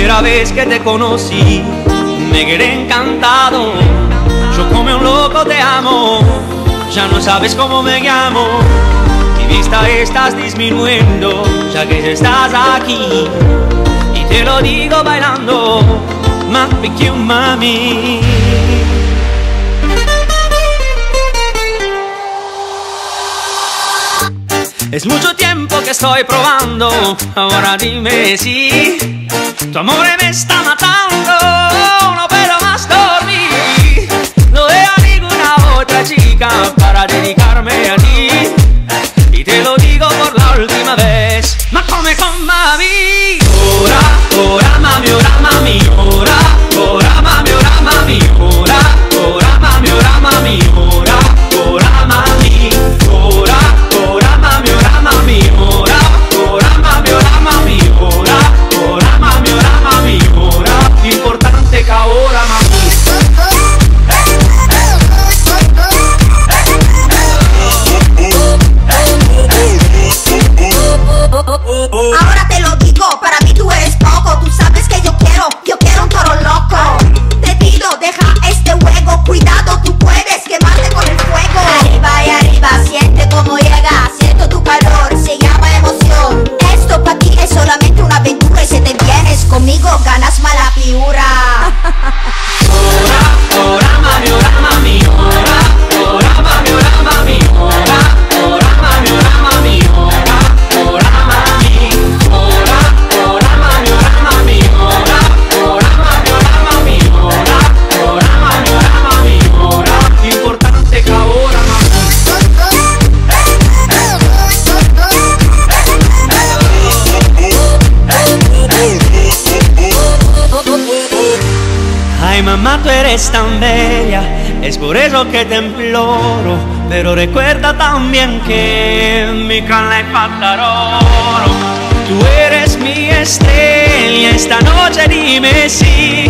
primera vez que te conocí me quedé encantado. Yo como un loco te amo, ya no sabes cómo me llamo. Mi vista estás disminuyendo, ya que estás aquí. Y te lo digo bailando, mami, que mami. Es mucho tiempo que estoy probando, ahora dime si tu amor me está matando, no puedo más dormir. No veo a ninguna otra chica para dedicarme a ti. Y te lo digo por la última vez, ma come con mami. Ora, ora mami, ora mami, ora, ora mami, ora mami, ora, ora mami, ora mami, ora, ora mami, ora, ora mami, ora mami, ora, ora mami, ora mami, ora, ora mami, ora mami, ora. Importante che ora mami. Ahora te lo digo, para mí tú eres poco. Tú sabes que yo quiero un toro loco. Te pido, deja este juego. Cuidado, tú puedes quemarte con el fuego. Arriba y arriba, siente cómo llega. Siento tu calor, se llama emoción. Esto para ti es solamente una aventura. Y si te vienes conmigo, ganas mala piura. Ora, ora mami, ora mami, ora, ora mami, ora mami, ora, ora mami, ora mami, ora, ora mami, ora, ora mami, ora mami, ora, ora mami, ora mami, ora, ora mami, ora mami, ora. Importante che ora Ay mamá, tú eres tan bella, es por eso que te imploro. Pero recuerda también que mi carne falta oro. Tú eres mi estrella, esta noche dime si